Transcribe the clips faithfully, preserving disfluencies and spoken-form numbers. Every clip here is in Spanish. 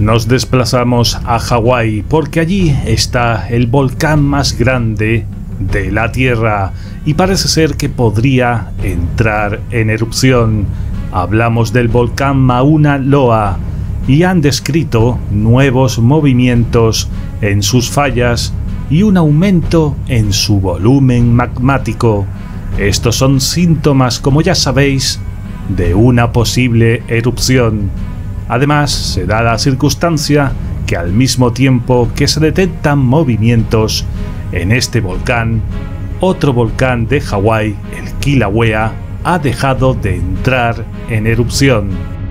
Nos desplazamos a Hawái porque allí está el volcán más grande de la Tierra y parece ser que podría entrar en erupción. Hablamos del volcán Mauna Loa y han descrito nuevos movimientos en sus fallas y un aumento en su volumen magmático. Estos son síntomas, como ya sabéis, de una posible erupción. Además, se da la circunstancia que al mismo tiempo que se detectan movimientos en este volcán, otro volcán de Hawái, el Kilauea, ha dejado de entrar en erupción.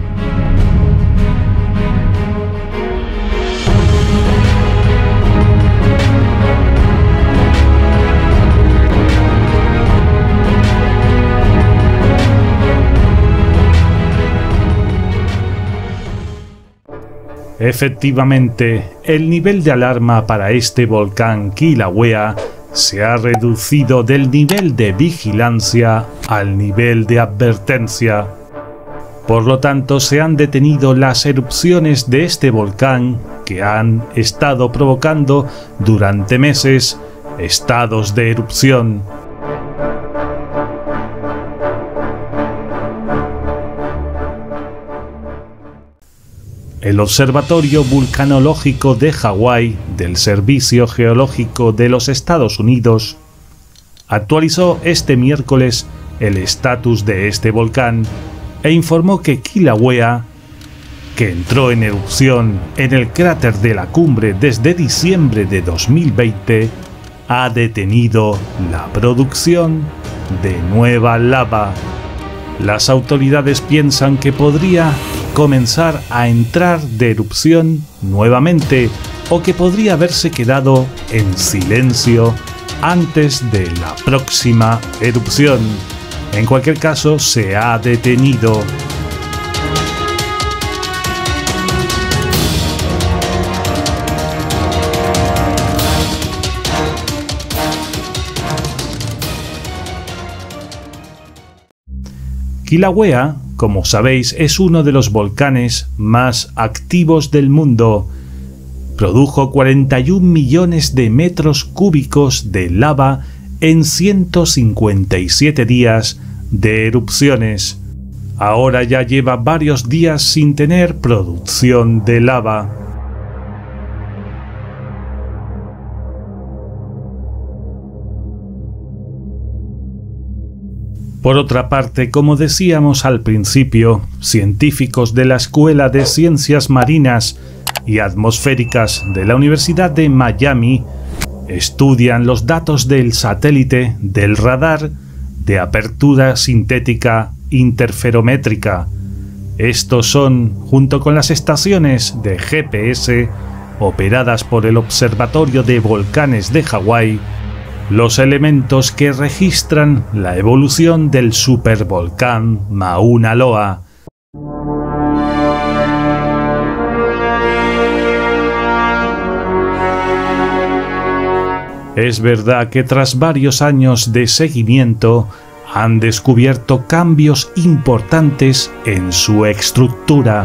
Efectivamente, el nivel de alarma para este volcán Kilauea se ha reducido del nivel de vigilancia al nivel de advertencia. Por lo tanto, se han detenido las erupciones de este volcán que han estado provocando durante meses estados de erupción. El Observatorio Vulcanológico de Hawái del Servicio Geológico de los Estados Unidos actualizó este miércoles el estatus de este volcán e informó que Kilauea, que entró en erupción en el cráter de la cumbre desde diciembre de dos mil veinte, ha detenido la producción de nueva lava. Las autoridades piensan que podría comenzar a entrar de erupción nuevamente o que podría haberse quedado en silencio antes de la próxima erupción. En cualquier caso, se ha detenido. Kilauea, como sabéis, es uno de los volcanes más activos del mundo. Produjo cuarenta y un millones de metros cúbicos de lava en ciento cincuenta y siete días de erupciones. Ahora ya lleva varios días sin tener producción de lava. Por otra parte, como decíamos al principio, científicos de la Escuela de Ciencias Marinas y Atmosféricas de la Universidad de Miami estudian los datos del satélite del radar de apertura sintética interferométrica. Estos son, junto con las estaciones de G P S operadas por el Observatorio de Volcanes de Hawái, los elementos que registran la evolución del supervolcán Mauna Loa. Es verdad que tras varios años de seguimiento han descubierto cambios importantes en su estructura.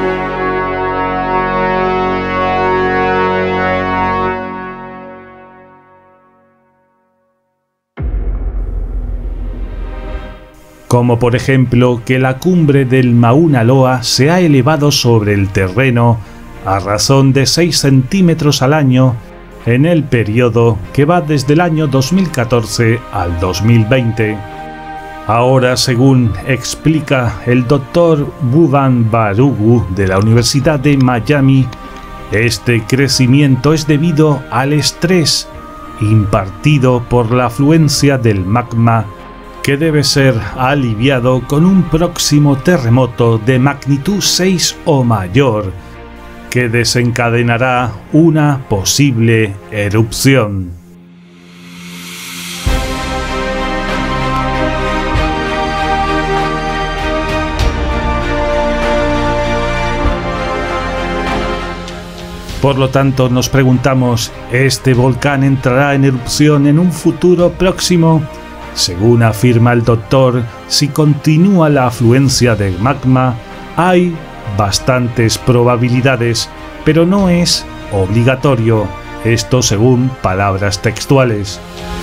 Como por ejemplo que la cumbre del Mauna Loa se ha elevado sobre el terreno a razón de seis centímetros al año en el periodo que va desde el año dos mil catorce al dos mil veinte. Ahora, según explica el doctor Bhuvan Barugu de la Universidad de Miami, este crecimiento es debido al estrés impartido por la afluencia del magma, que debe ser aliviado con un próximo terremoto de magnitud seis o mayor, que desencadenará una posible erupción. Por lo tanto, nos preguntamos, ¿este volcán entrará en erupción en un futuro próximo? Según afirma el doctor, si continúa la afluencia del magma, hay bastantes probabilidades, pero no es obligatorio, esto según palabras textuales.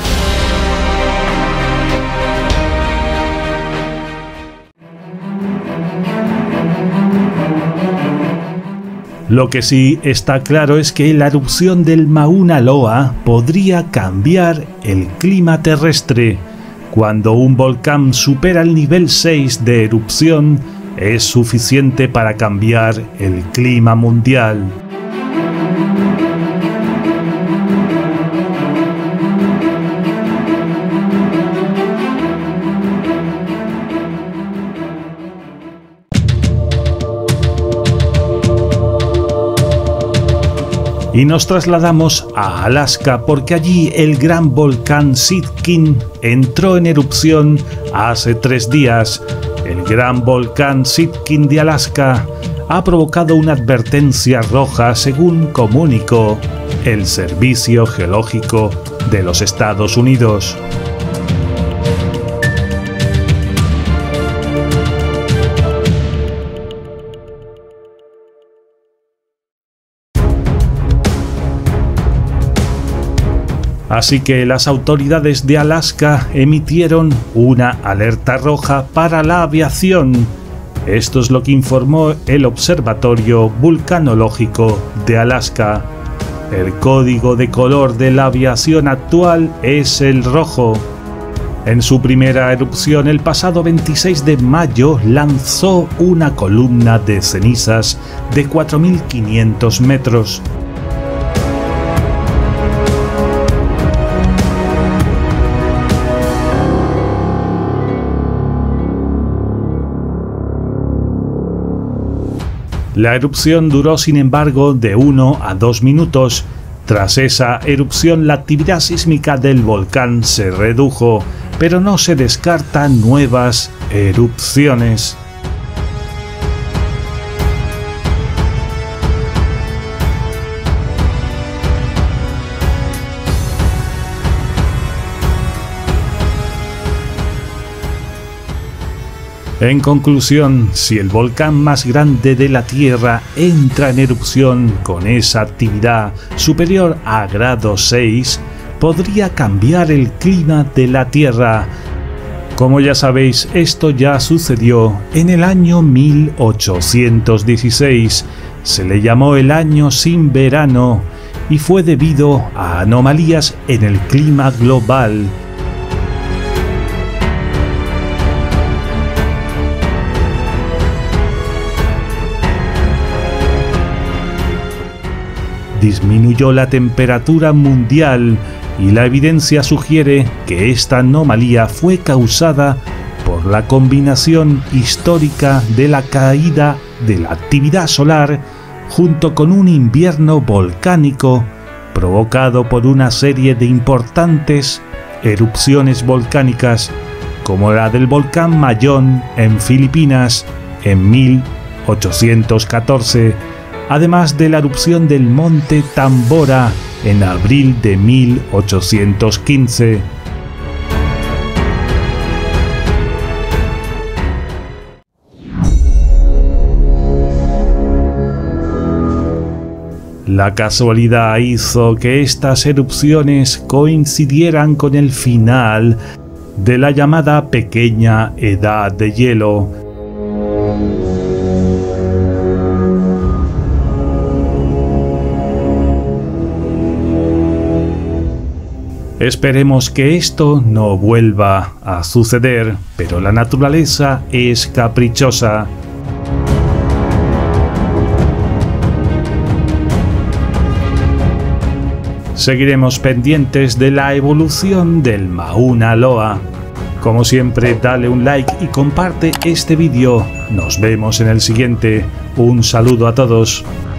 Lo que sí está claro es que la erupción del Mauna Loa podría cambiar el clima terrestre. Cuando un volcán supera el nivel seis de erupción, es suficiente para cambiar el clima mundial. Y nos trasladamos a Alaska porque allí el gran volcán Sitkin entró en erupción hace tres días. El gran volcán Sitkin de Alaska ha provocado una advertencia roja, según comunicó el Servicio Geológico de los Estados Unidos. Así que las autoridades de Alaska emitieron una alerta roja para la aviación. Esto es lo que informó el Observatorio Vulcanológico de Alaska. El código de color de la aviación actual es el rojo. En su primera erupción el pasado veintiséis de mayo lanzó una columna de cenizas de cuatro mil quinientos metros. La erupción duró, sin embargo, de uno a dos minutos. Tras esa erupción, la actividad sísmica del volcán se redujo, pero no se descartan nuevas erupciones. En conclusión, si el volcán más grande de la Tierra entra en erupción con esa actividad superior a grado seis, podría cambiar el clima de la Tierra. Como ya sabéis, esto ya sucedió en el año mil ochocientos dieciséis. Se le llamó el año sin verano y fue debido a anomalías en el clima global. Disminuyó la temperatura mundial y la evidencia sugiere que esta anomalía fue causada por la combinación histórica de la caída de la actividad solar junto con un invierno volcánico provocado por una serie de importantes erupciones volcánicas como la del volcán Mayón en Filipinas en mil ochocientos catorce, además de la erupción del monte Tambora en abril de mil ochocientos quince. La casualidad hizo que estas erupciones coincidieran con el final de la llamada Pequeña Edad de Hielo. Esperemos que esto no vuelva a suceder, pero la naturaleza es caprichosa. Seguiremos pendientes de la evolución del Mauna Loa. Como siempre, dale un like y comparte este vídeo. Nos vemos en el siguiente. Un saludo a todos.